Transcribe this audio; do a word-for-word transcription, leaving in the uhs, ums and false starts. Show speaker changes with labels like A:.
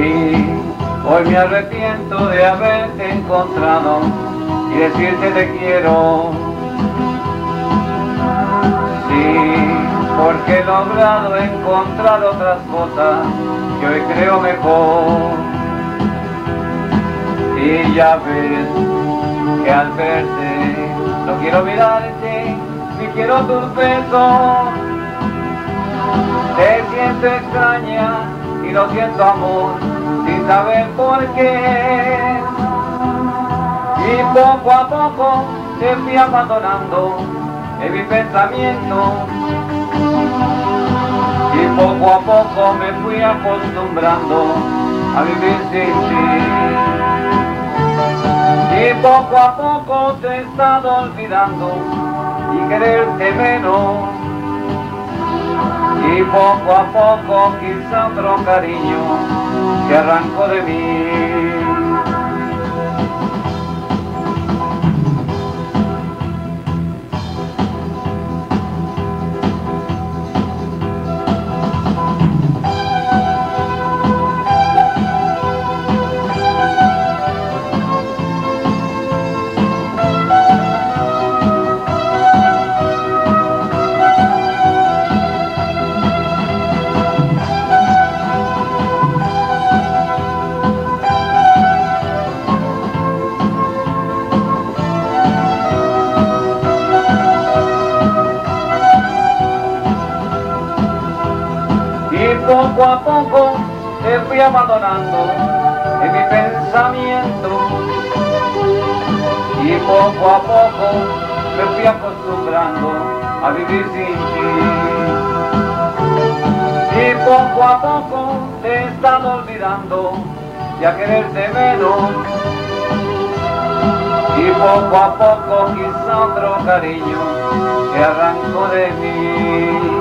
A: Sí, hoy me arrepiento de haberte encontrado y decirte te quiero. Sí, porque he logrado encontrar otras cosas que hoy creo mejor. Y ya ves que al verte no quiero mirarte ni quiero tus besos. Te siento extraña y lo siento amor sin saber por qué. Y poco a poco te fui abandonando en mi pensamiento. Y poco a poco me fui acostumbrando a vivir sin ti. Y poco a poco te he estado olvidando y quererte menos. Y poco a poco quizá otro cariño que arrancó de mí. Y poco a poco te fui abandonando en mi pensamiento. Y poco a poco me fui acostumbrando a vivir sin ti. Y poco a poco te he estado olvidando y a quererte menos. Y poco a poco quizá otro cariño que arrancó de mí.